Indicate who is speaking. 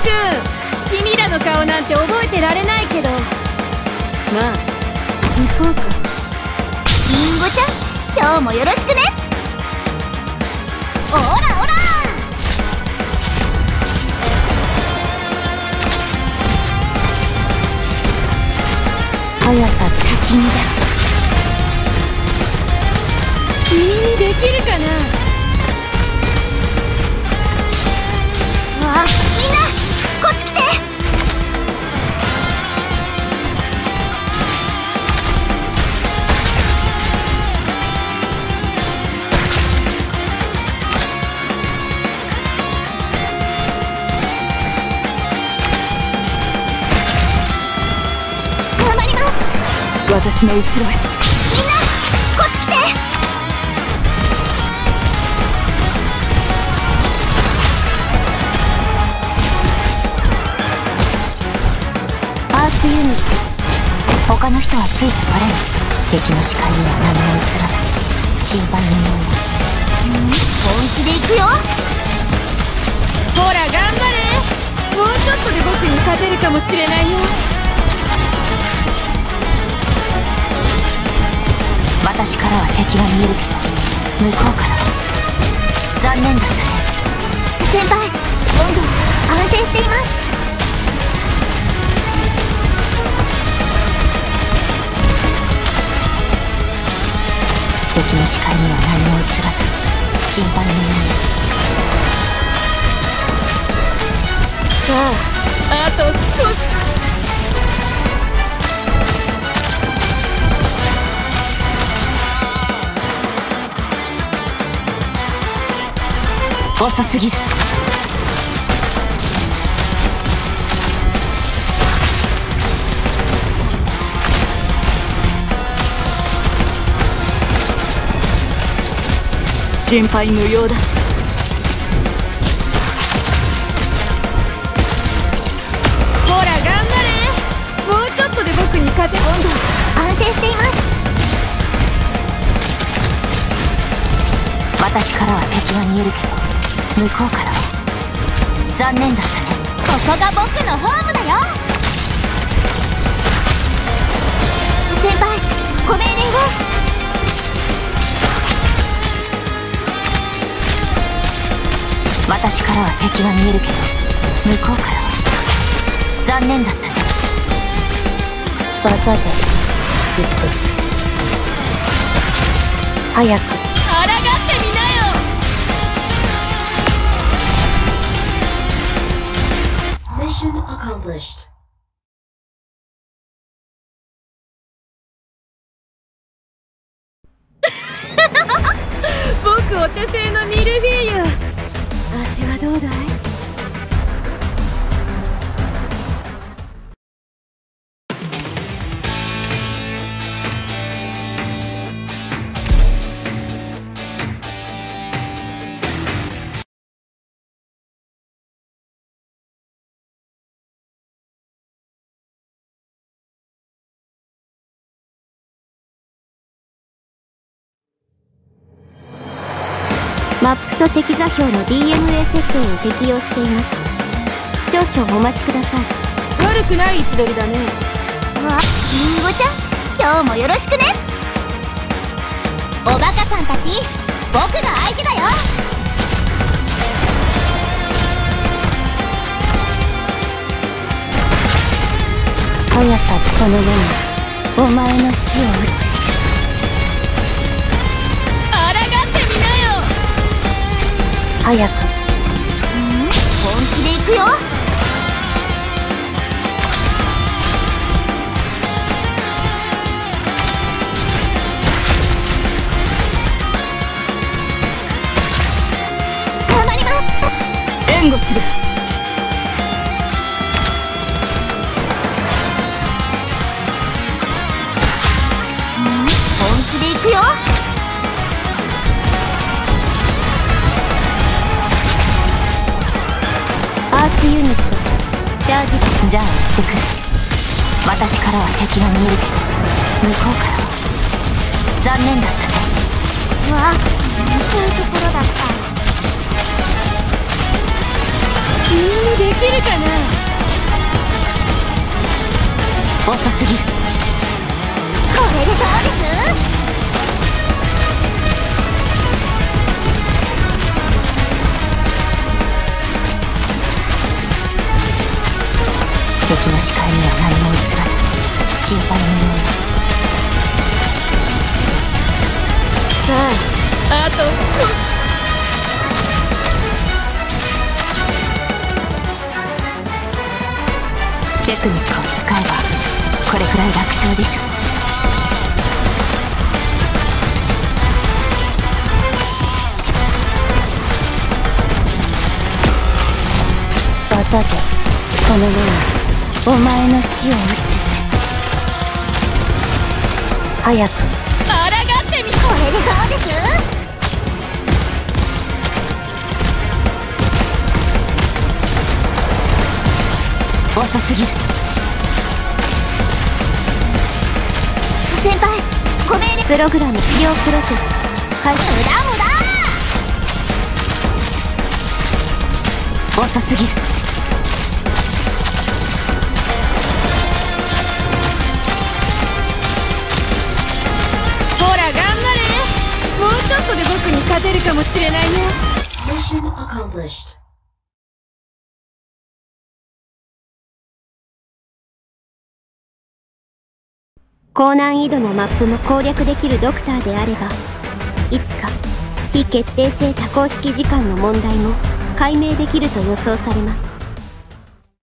Speaker 1: 君らの顔なんて覚えてられないけど、まあ行こうか。
Speaker 2: リンゴちゃん、今日もよろしくね。オラオラ。速さ先に出す。
Speaker 1: 君にできるかな。
Speaker 2: わあ、みんなこっち来て。頑張ります。
Speaker 1: 私の後ろへ。
Speaker 2: みんなこっち来て。アーツユニット、他の人はついてこれない。敵の視界には何も映らない。心配のようだ。本気で行くよ。
Speaker 1: ほら頑張れ。もうちょっとで僕に勝てるかもしれないよ。
Speaker 2: 私からは敵が見えるけど、向こうからは残念だったね。先輩、温度安定しています。敵の視界には何も映らない。心配のようだ。
Speaker 1: さあ、あと少し。
Speaker 2: 遅すぎる。
Speaker 1: 心配無用だ。ほら頑張れ。もうちょっとで僕に勝て。温度
Speaker 2: 安定しています。私からは敵が見えるけど、向こうからは残念だったね。ここが僕のホームだよ。先輩、ご命令を。私からは敵が見えるけど、向こうからは残念だったね。技で撃って早く。
Speaker 1: 抗ってみなよ。
Speaker 3: Mission accomplished.
Speaker 1: 僕お手製のミルフィーユ、味はどうだい？
Speaker 2: マップと敵座標の DNA 設定を適用しています。少々お待ちください。
Speaker 1: 悪くない位置取りだね。
Speaker 2: わ、リンゴちゃん、今日もよろしくね。おバカさんたち、僕が相手だよ。速さそのもの、お前の死を映す。早く。本気で行くよ。頑張ります。
Speaker 1: 援護する。
Speaker 2: 本気で行くよ。アーツユニットチャージ。じゃあ行ってくる。私からは敵が見えるけど、向こうからは残念だったね。わあ、そういうところだった。
Speaker 1: できるかな。
Speaker 2: 遅すぎる。
Speaker 4: これでどうです？
Speaker 2: 敵の視界には何も映らない。心配無用。
Speaker 1: さあ、あと少し。
Speaker 2: テクニックを使えばこれくらい楽勝でしょう。技でこの世にお前の死を移す。早く
Speaker 1: 抗ってみ。
Speaker 4: これでどうです？
Speaker 2: 遅すぎる。
Speaker 4: 先輩、ご命令。
Speaker 2: プログラム使用プロセス開始。
Speaker 4: 無駄
Speaker 2: 遅すぎる。
Speaker 1: ほら頑張れ。もうちょっとで僕に勝てるかもしれないね。
Speaker 3: Mission accomplished.
Speaker 5: 高難易度なマップも攻略できるドクターであれば、いつか非決定性多項式時間の問題も解明できると予想されます。